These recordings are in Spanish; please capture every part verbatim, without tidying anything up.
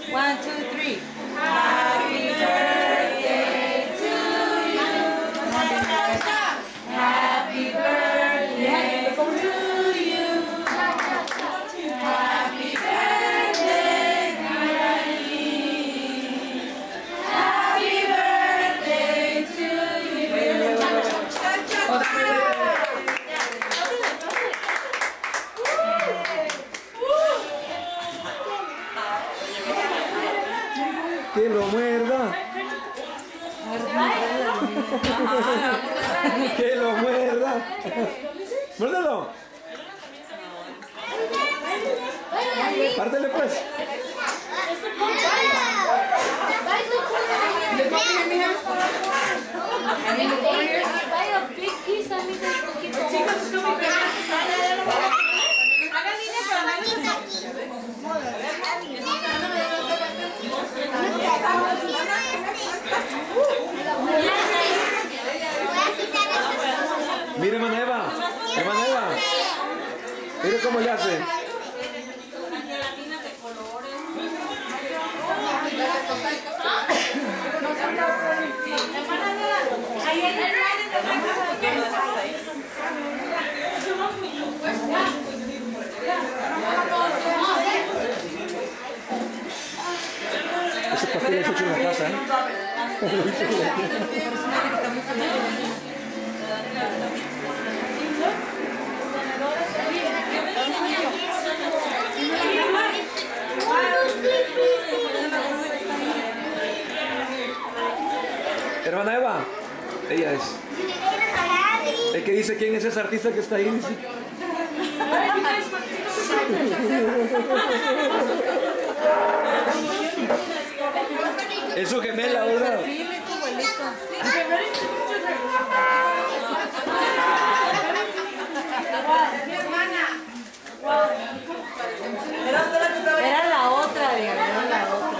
One, two, three. Happy birthday to you. Happy birthday to you. Happy birthday, Granny. Happy birthday to you. Que lo muerda. Que lo muerda. Muérdelo. Pártele pues. Mire, hermana Eva, hermana Eva, mire cómo le hace. Ese pastel es hecho en la casa, ¿eh? Hermana Eva, ella es. El que dice quién es ese artista que está ahí. Dice. Es su gemela, ¿verdad? Era la otra, digamos, era la otra.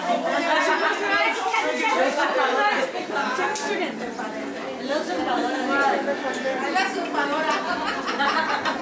La usurpadora. La usurpadora.